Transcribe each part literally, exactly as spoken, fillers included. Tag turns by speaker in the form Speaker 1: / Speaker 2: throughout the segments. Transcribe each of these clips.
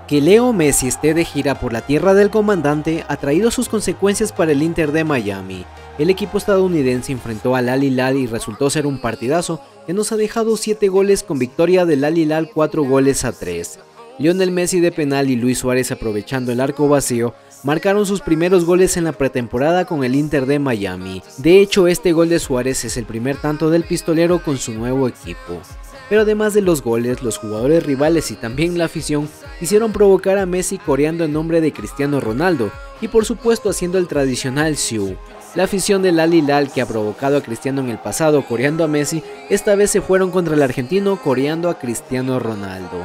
Speaker 1: Que Leo Messi esté de gira por la tierra del comandante ha traído sus consecuencias para el Inter de Miami. El equipo estadounidense enfrentó al Al Hilal y resultó ser un partidazo que nos ha dejado siete goles con victoria del Al Hilal cuatro goles a tres. Lionel Messi de penal y Luis Suárez, aprovechando el arco vacío, marcaron sus primeros goles en la pretemporada con el Inter de Miami. De hecho, este gol de Suárez es el primer tanto del pistolero con su nuevo equipo. Pero además de los goles, los jugadores rivales y también la afición quisieron provocar a Messi coreando el nombre de Cristiano Ronaldo y por supuesto haciendo el tradicional Siu. La afición del Al Hilal, que ha provocado a Cristiano en el pasado coreando a Messi, esta vez se fueron contra el argentino coreando a Cristiano Ronaldo.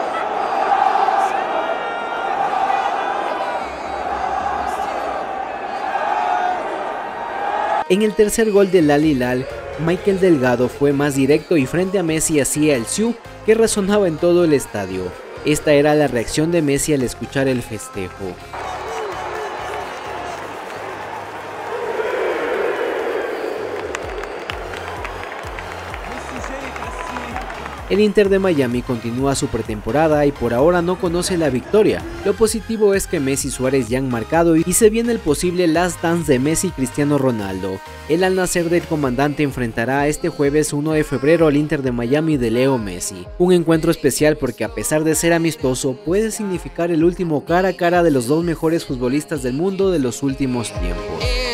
Speaker 1: En el tercer gol del Al Hilal, Michael Delgado fue más directo y frente a Messi hacía el Siu que resonaba en todo el estadio. Esta era la reacción de Messi al escuchar el festejo. El Inter de Miami continúa su pretemporada y por ahora no conoce la victoria. Lo positivo es que Messi y Suárez ya han marcado y se viene el posible last dance de Messi y Cristiano Ronaldo. El Al Nassr del comandante enfrentará este jueves uno de febrero al Inter de Miami de Leo Messi. Un encuentro especial porque a pesar de ser amistoso puede significar el último cara a cara de los dos mejores futbolistas del mundo de los últimos tiempos.